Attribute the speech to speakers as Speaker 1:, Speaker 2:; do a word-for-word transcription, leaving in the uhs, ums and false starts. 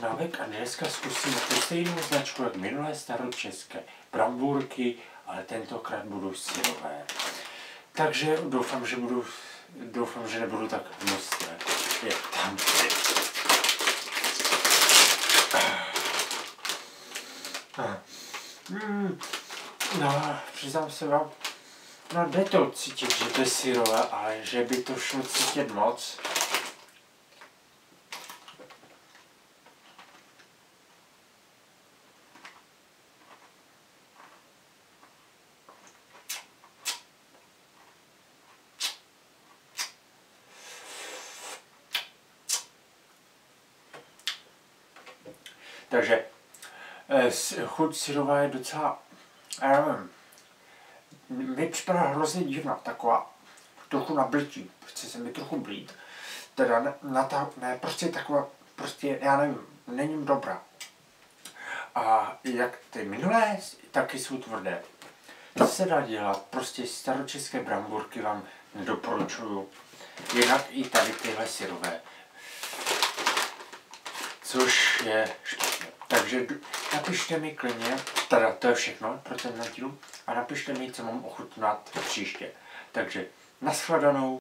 Speaker 1: ochutnávek a dneska zkusím tu stejnou značku jak minulé staročeské brambůrky, ale tentokrát budou syrové. Takže doufám, že budu, doufám, že nebudu tak hnusné, jak tam. Hmm. No, přiznám se vám, no jde to cítit, že to je syrové, ale že by to šlo cítit moc. Takže chuť syrová je docela, já nevím, mi připadá hrozně divná, taková trochu nablití, chce se mi trochu blít, teda ne, na ta, ne, prostě taková, prostě, já nevím, není dobrá. A jak ty minulé, taky jsou tvrdé. Co se dá dělat, prostě staročeské brambůrky vám nedoporučuju, jinak i tady tyhle syrové, což je špatné. Takže napište mi klidně, teda to je všechno pro ten díl, a napište mi, co mám ochutnat příště. Takže nashledanou.